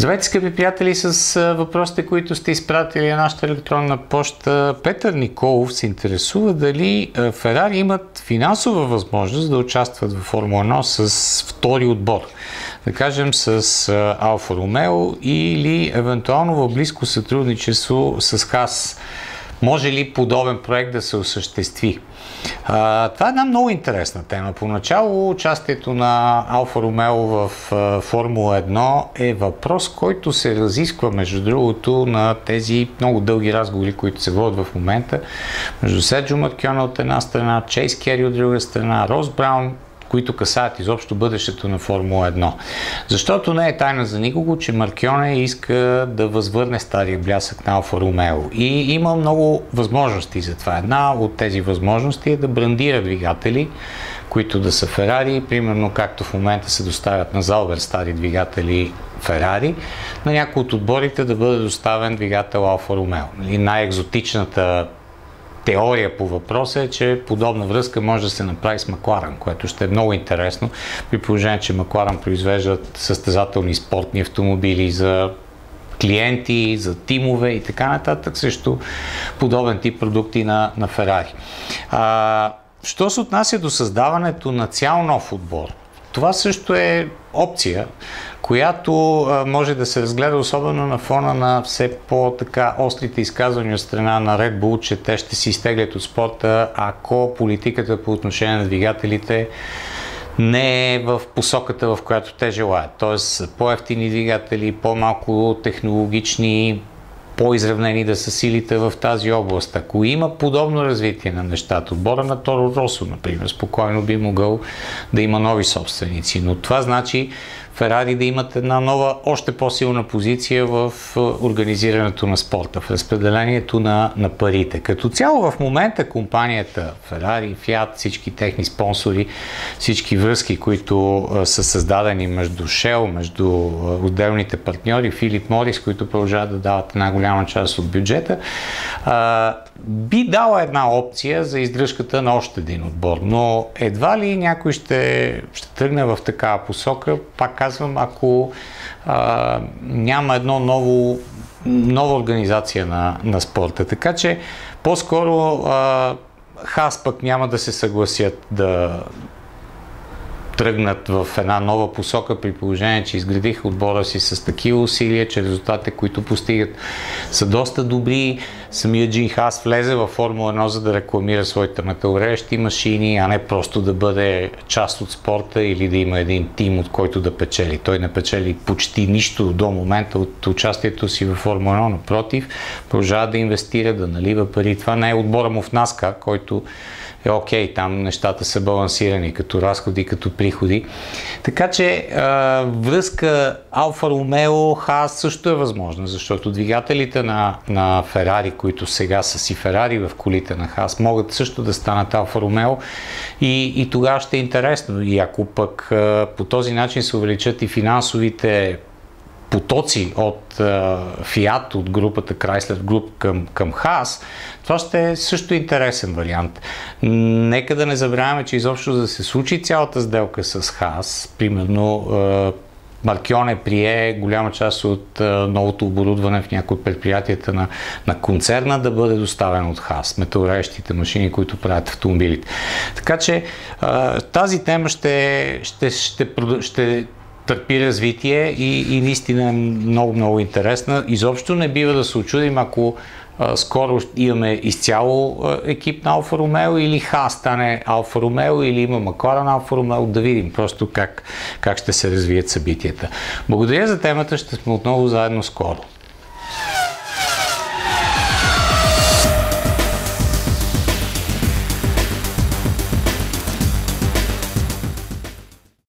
Здравейте, скъпи приятели, с въпросите, които сте изпратили на нашата електронна поща. Петър Николов се интересува дали Ферари имат финансова възможност да участват в Формула 1 с втори отбор. Да кажем с Алфа Ромео или евентуално в близко сътрудничество с Хас. Може ли подобен проект да се осъществи? Това е една много интересна тема. Поначало участието на Алфа Ромео в Формула 1 е въпрос, който се разисква, между другото, на тези много дълги разговори, които се водят в момента между Серджио Маркионе от една страна, Чейз Кери от друга страна, Рос Браун, които касаят изобщо бъдещето на Формула 1. Защото не е тайна за никого, че Маркионе иска да възвърне стария блясък на Алфа Ромео. И има много възможности за това. Една от тези възможности е да брандира двигатели, които да са Ферари, примерно както в момента се доставят на Заубер стари двигатели Ферари, на някои от отборите да бъде доставен двигател Алфа Ромео. Най-екзотичната теория по въпроса е, че подобна връзка може да се направи с Макларен, което ще е много интересно, при положение, че Макларен произвеждат състезателни спортни автомобили за клиенти, за тимове и така нататък, също подобен тип продукти на Ферари. Що се отнася до създаването на цял нов отбор? Това също е опция, която може да се разгледа особено на фона на все по-така острите изказвания от страна на Red Bull, че те ще си изтеглят от спорта, ако политиката по отношение на двигателите не е в посоката, в която те желаят. Тоест по-евтини двигатели, по-малко технологични, по-изравнени да са силите в тази област. Ако има подобно развитие на нещата, отбора на Торо Росо, например, спокойно би могъл да има нови собственици, но това значи Ферари да имат една нова, още по-силна позиция в организирането на спорта, в разпределението на парите. Като цяло в момента компанията Ферари, Фиат, всички техни спонсори, всички връзки, които са създадени между Shell, между отделните партньори, Филип Морис, които продължават да дават една голяма част от бюджета, би дала една опция за издръжката на още един отбор. Но едва ли някой ще тръгне в такава посока, пак казвам, ако няма едно нова организация на спорта. Така че по-скоро Хас пък няма да се съгласят да тръгнат в една нова посока, при положение, че изградиха отбора си с такива усилия, че резултатите, които постигат, са доста добри. Самият Джин Хас влезе във Формула 1, за да рекламира своите металорежещи машини, а не просто да бъде част от спорта или да има един тим, от който да печели. Той не печели почти нищо до момента от участието си във Формула 1, напротив, продължава да инвестира, да налива пари. Това не е отбора му в NASCAR, който е окей, там нещата са балансирани като разходи, като приходи. Така че връзка Алфа Ромео Хас също е възможна, защото двигателите на Ферари, които сега са си Ферари в колите на Хас, могат също да станат Алфа Ромео и тогава ще е интересно. И ако пък по този начин се увеличат и финансовите потоци от Фиат, от групата Chrysler Group към Хас, това ще е също интересен вариант. Нека да не забравяме, че изобщо за да се случи цялата сделка с Хас, примерно Маркионе прие голяма част от новото оборудване в някои от предприятията на концерна да бъде доставено от Хас, металорежещите машини, които правят автомобилите. Така че тази тема ще търпи развитие и наистина е много интересна. Изобщо не бива да се очудим, ако скоро имаме изцяло екип на Алфа Ромео или Хас стане Алфа Ромео или има Макларен Алфа Ромео, да видим просто как ще се развият събитията. Благодаря за темата, ще сме отново заедно скоро.